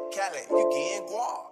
Cali, you getting guap.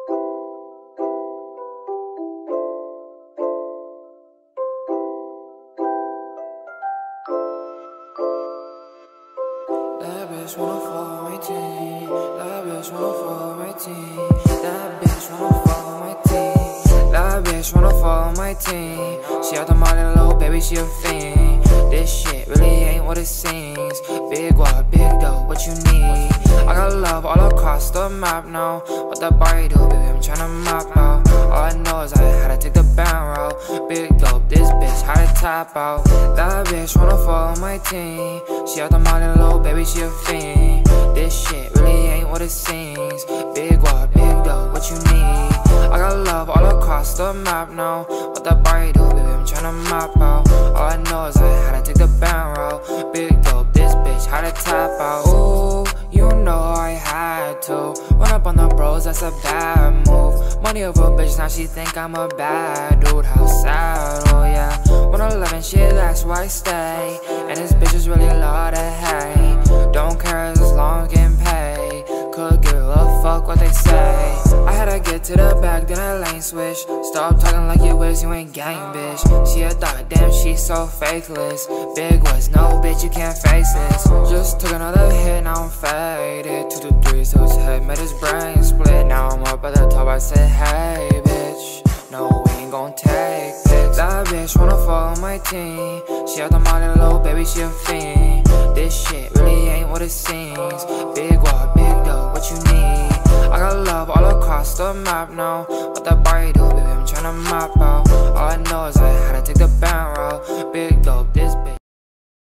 That bitch wanna fuck my team. That bitch wanna fuck my team. That bitch wanna fuck my team. That bitch wanna fuck my team. She out the molly, little baby, she a fiend. This shit really ain't what it seems. Big what, big dough, what you need? I got love all across the map now. What that body do, baby, I'm tryna map out. All I know is I had to take the bound route. Big dope, this bitch had to tap out. That bitch wanna follow my team. She out the molly, little baby, she a fiend. This shit really ain't what it seems. Big what, big dope, what you need? I got love all across the map now. What that body do, baby, I'm tryna map out. All I know is I had to take the bound route. Big dope, this bitch had to tap out. Ooh, you know I had to run up on the bros, that's a bad move. Money over bitch, now she think I'm a bad dude. How sad, oh yeah. 111 shit, that's why I stay. And this bitch is really a lot of hate. Don't care as long as getting paid. Could give a fuck what they say. I had to get to the back, then I lane switch. Stop talking like you wish you ain't gang, bitch. She a thought, damn, she so faithless. Big was no bitch, you can't face this. Just took another hit, now I'm faded. 2 to 3 to his head, made his brain split. Now I'm up at the top, I said, hey, bitch. No, we ain't gon' take pics. That bitch wanna follow my team. She out the molly, little baby, she a fiend. This shit really ain't what it seems. Big what, big dough, what you need? I got love all across the map now. What that body do, baby, I'm tryna map out. All I know is I had to take the bound route. Big dope, this bitch